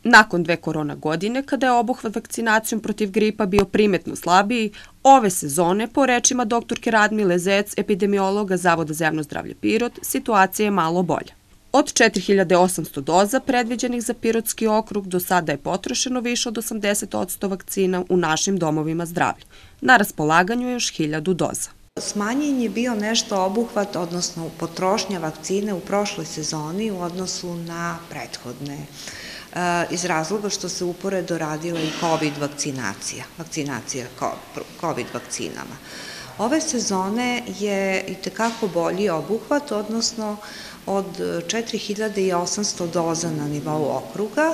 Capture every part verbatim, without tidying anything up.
Nakon dve korona godine, kada je obuhvat vakcinacijom protiv gripa bio primetno slabiji, ove sezone, po rečima doktorke Radmile Zec, epidemiologa Zavoda za javno zdravlje Pirot, situacija je malo bolja. Od četiri hiljade osamsto doza predviđenih za Pirotski okrug do sada je potrošeno više od osamdeset posto vakcina u našim domovima zdravlja. Na raspolaganju je još hiljadu doza. Smanjen je bio nešto obuhvat, odnosno potrošnja vakcine u prošloj sezoni u odnosu na prethodne, iz razloga što se uporedo radila i COVID vakcinacija, vakcinacija COVID vakcinama. Ove sezone je i tekako bolji obuhvat, odnosno od četiri hiljade osamsto doza na nivou okruga,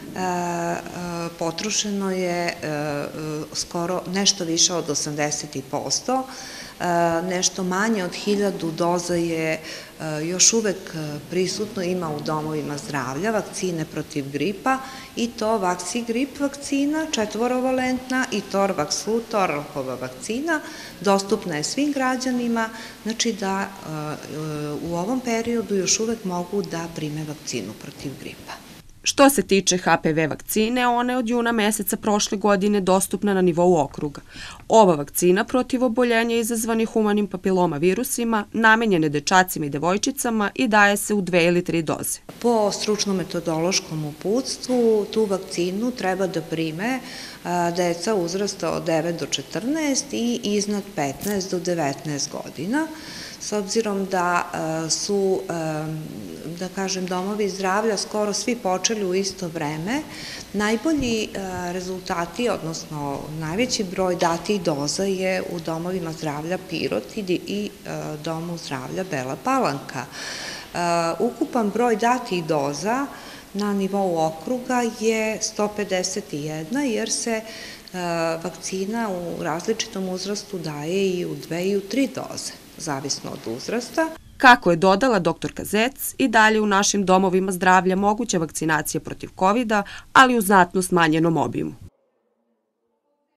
potrošeno je skoro nešto više od osamdeset posto, nešto manje od hiljadu doza je još uvek prisutno, ima u domovima zdravlja, vakcine protiv gripa, i to Vaksigrip vakcina, četvorovalentna, i Torvaksflu, Torlakova vakcina, dostupna je svim građanima, znači da u ovom periodu još uvek mogu da prime vakcinu protiv gripa. Što se tiče H P V vakcine, ona je od juna meseca prošle godine dostupna na nivou okruga. Ova vakcina protiv oboljenja izazvanih humanim papiloma virusima namenjena je dečacima i devojčicama i daje se u dve ili tri doze. Po stručno-metodološkom uputstvu tu vakcinu treba da prime deca uzrasta od devet do četrnaest i iznad petnaest do devetnaest godina. S obzirom da su, da kažem, domovi zdravlja skoro svi počeli u isto vreme, najbolji rezultati, odnosno najveći broj datih doza je u domovima zdravlja Pirot i domu zdravlja Bela Palanka. Ukupan broj datih doza na nivou okruga je sto pedeset jedna, jer se vakcina u različitom uzrastu daje i u dve i u tri doze, zavisno od uzrasta. Kako je dodala doktorka Zec, i dalje u našim domovima zdravlja moguća vakcinacija protiv kovida, ali u znatno smanjenom obimu.